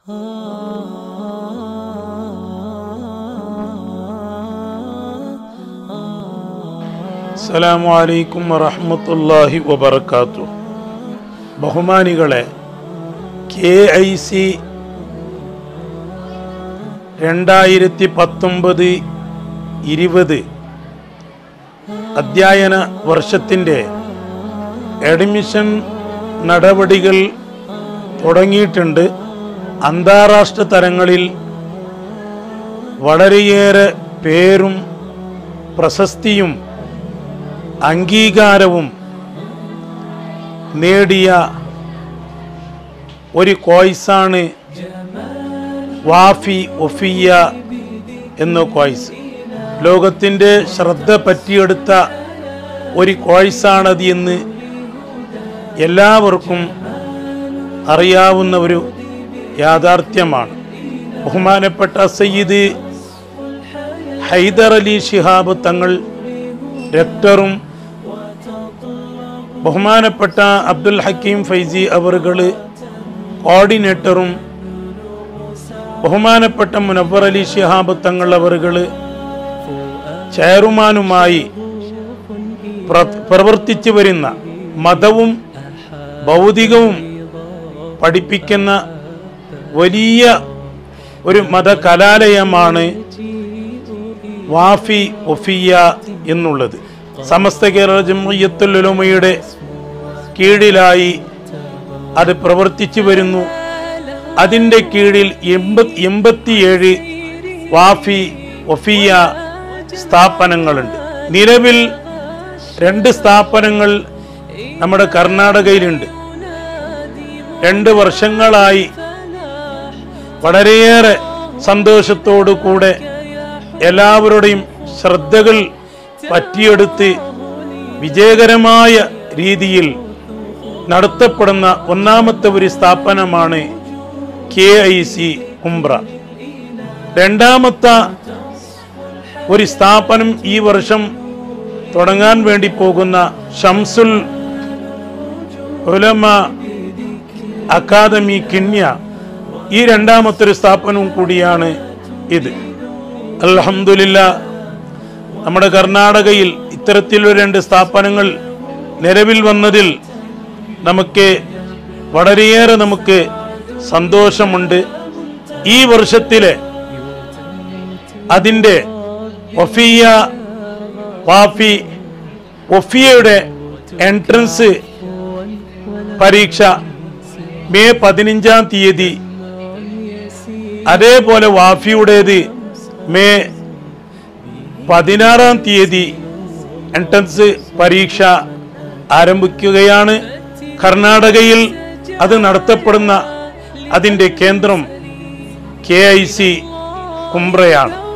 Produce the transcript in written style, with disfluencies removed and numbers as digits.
അസ്സലാമു അലൈക്കും വറഹ്മത്തുള്ളാഹി വബറകാതുഹു. ബഹുമാനികളെ, KIC 2019-20 അധ്യയന വർഷത്തിൻ്റെ അഡ്മിഷൻ നടപടികൾ തുടങ്ങിയിട്ടുണ്ട്. അന്താരാഷ്ട്ര തലങ്ങളിൽ വളരെയേറെ പേരും പ്രശസ്തിയും അംഗീകാരവും നേടിയ ഒരു കോഴ്സാണ് വാഫി ഒഫിയ എന്ന കോഴ്സ്. ലോകത്തിൻ്റെ ശ്രദ്ധ പറ്റിയെടുത്ത ഒരു കോഴ്സാണത് എന്ന് എല്ലാവർക്കും അറിയാവുന്ന ഒരു യാഥാർത്ഥ്യമാണ്. ബഹുമാനപ്പെട്ട സയ്യിദ് ഹൈദർ അലി ശിഹാബ് തങ്ങൾ റെക്ടറും ബഹുമാനപ്പെട്ട അബ്ദുൽ ഹക്കീം ഫൈസി അവറുകൾ കോർഡിനേറ്ററും ബഹുമാനപ്പെട്ട മുനവ്വർ അലി ശിഹാബ് തങ്ങൾ അവറുകൾ ചെയർമാനുമായി പ്രവർത്തിച്ചു വരുന്ന മതവും ഭൗതികവും പഠിപ്പിക്കുന്ന വലിയ ഒരു മതകലാലയമാണ് വാഫി ഒഫിയ എന്നുള്ളത്. സമസ്ത കേരള ജംഇയ്യത്തുൽ ഉലമയുടെ കീഴിലായി അത് പ്രവർത്തിച്ചു വരുന്നു. അതിൻ്റെ കീഴിൽ 87 വാഫി ഒഫിയ സ്ഥാപനങ്ങളുണ്ട്. നിലവിൽ 2 സ്ഥാപനങ്ങൾ നമ്മുടെ കർണാടകയിലുണ്ട്. 2 വർഷങ്ങളായി വളരെയേറെ സന്തോഷത്തോടു കൂടെ എല്ലാവരുടെയും ശ്രദ്ധകൾ പറ്റിയെടുത്ത് വിജയകരമായ രീതിയിൽ നടത്തപ്പെടുന്ന ഒന്നാമത്തെ ഒരു സ്ഥാപനമാണ് KIC ഉംറ. രണ്ടാമത്തെ ഒരു സ്ഥാപനം ഈ വർഷം തുടങ്ങാൻ വേണ്ടി പോകുന്ന ഷംസുൽ ഉലമ അക്കാദമി കിന്യ, ഈ രണ്ടാമത്തെ ഒരു സ്ഥാപനവും കൂടിയാണ് ഇത്. അൽഹംദുലില്ലാഹ്, നമ്മുടെ കർണാടകയിൽ ഇത്തരത്തിലുള്ള 2 സ്ഥാപനങ്ങൾ നിലവിൽ വന്നതിൽ വളരെയേറെ നമുക്ക് സന്തോഷമുണ്ട്. ഈ വർഷത്തിലെ അതിൻ്റെ വാഫി ഒഫിയയുടെ എൻട്രൻസ് പരീക്ഷ മെയ് 15-ാം തീയതി, അതേപോലെ വാഫിയുടേത് മെയ് 16-ാം തീയതി എൻട്രൻസ് പരീക്ഷ ആരംഭിക്കുകയാണ്. കർണാടകയിൽ അത് നടത്തപ്പെടുന്ന അതിൻ്റെ കേന്ദ്രം KIC ഉംറയാണ്.